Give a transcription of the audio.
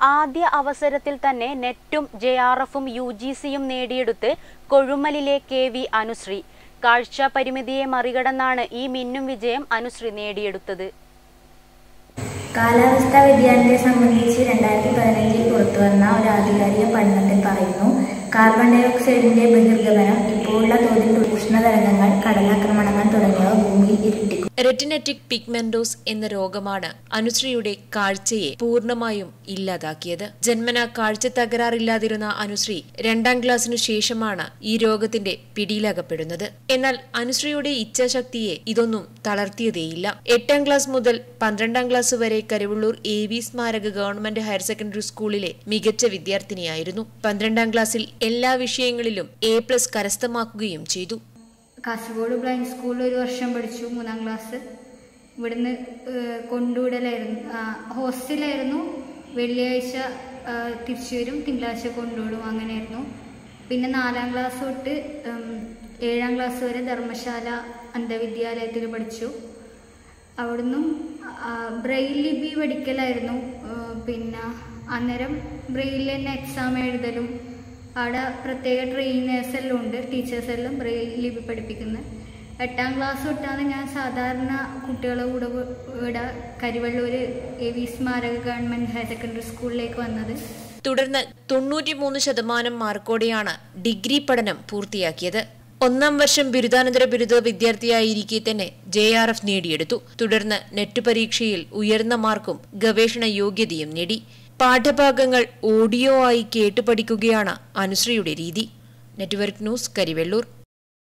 ആദ്യ അവസരത്തിൽ തന്നെ നെറ്റും JRFും UGCയും നേടിയെടുത്ത് കൊഴുമലിലെ KV അനുശ്രീ. കാഴ്ച പരിമിതിയെ മറികടന്നാണ് ഈ മിന്നും വിജയം അനുശ്രീ നേടിയെടുത്തത്. കാലാവസ്ഥാ വ്യതിയാനത്തെ സംബന്ധിച്ച് 2015 പുറത്തുവന്ന ഒരു ആധികാരിക പഠനത്തിൽ പറയുന്നു, കാർബൺ ഡൈ ഓക്സൈഡിന്റെ ബഹിർഗമനം ഇപ്പോഴുള്ള തോതിൽ ഉഷ്ണതരംഗങ്ങൾ, കടലാക്രമണങ്ങൾ തുടങ്ങിയവ ഭൂമിയിൽ ഇരുട്ടിക്കും. റെറ്റിനറ്റിക് പിഗ്മെന്റോസ് എന്ന രോഗമാണ് അനുശ്രീയുടെ കാഴ്ചയെ പൂർണ്ണമായും ഇല്ലാതാക്കിയത്. ജന്മനാ കാഴ്ച തകരാറില്ലാതിരുന്ന അനുശ്രീ 2ാം ക്ലാസ്സിനു ശേഷമാണ് ഈ രോഗത്തിന്റെ പിടിയിലകപ്പെടുന്നത്. എന്നാൽ അനുശ്രീയുടെ ഇച്ഛാശക്തിയെ ഇതൊന്നും തളർത്തിയതേയില്ല. 8ാം ക്ലാസ് മുതൽ 12ാം ക്ലാസ് വരെ കരുവള്ളൂർ AV സ്മാരക ഗവൺമെന്റ് ഹയർ സെക്കൻഡറി സ്കൂളിലെ മികച്ച വിദ്യാർത്ഥിനിയായിരുന്നു. 12ാം ക്ലാസ്സിൽ എല്ലാ വിഷയങ്ങളിലും A+ കരസ്ഥമാക്കുകയും ചെയ്തു. കാസർഗോഡ് ബ്ലൈൻഡ് സ്കൂളിൽ 1 വർഷം പഠിച്ചു, 3ാം ക്ലാസ്. ഇവിടുന്ന് കൊണ്ടുവിടലായിരുന്നു, ഹോസ്റ്റലായിരുന്നു. വെള്ളിയാഴ്ച തിരിച്ചു വരും, തിങ്കളാഴ്ച കൊണ്ടുവിടും, അങ്ങനെയായിരുന്നു. പിന്നെ 4ാം ക്ലാസ് തൊട്ട് 7ാം ക്ലാസ് വരെ ധർമ്മശാല അന്ധവിദ്യാലയത്തിൽ പഠിച്ചു. അവിടുന്ന് ബ്രെയിൽ ലിപി പഠിക്കലായിരുന്നു. പിന്നെ അന്നേരം ബ്രെയിൽ തന്നെ എക്സാം എഴുതലും, അവിടെ പ്രത്യേക ട്രെയിനേഴ്സെല്ലാം ഉണ്ട്, ടീച്ചേഴ്സെല്ലാം ബ്രെയിൽ ലിപി പഠിപ്പിക്കുന്നത്. 8ാം ക്ലാസ് തൊട്ടാണ് ഞാൻ സാധാരണ കുട്ടികളെ കൂടെ ഇവിടെ കരുവള്ളൂർ AV സ്മാരക ഗവൺമെന്റ് ഹയർ സെക്കൻഡറി സ്കൂളിലേക്ക് വന്നത്. തുടർന്ന് 93% മാർക്കോടെയാണ് ഡിഗ്രി പഠനം പൂർത്തിയാക്കിയത്. 1ാം വർഷം ബിരുദാനന്തര ബിരുദ വിദ്യാർത്ഥിയായിരിക്കെ തന്നെ JRF നേടിയെടുത്തു. തുടർന്ന് നെറ്റ് പരീക്ഷയിൽ ഉയർന്ന മാർക്കും ഗവേഷണ യോഗ്യതയും നേടി. പാഠഭാഗങ്ങൾ ഓഡിയോ ആയി കേട്ടു പഠിക്കുകയാണ് അനുശ്രീയുടെ രീതി. Network news, Karivellur.